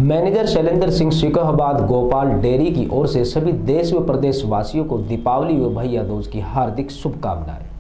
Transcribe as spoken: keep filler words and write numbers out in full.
Manager Shailendra Singh Shikohabad Gopal dairy की ओर से सभी देश व प्रदेश वासियों को दीपावली व भैया दूज की हार्दिक शुभकामनाएं।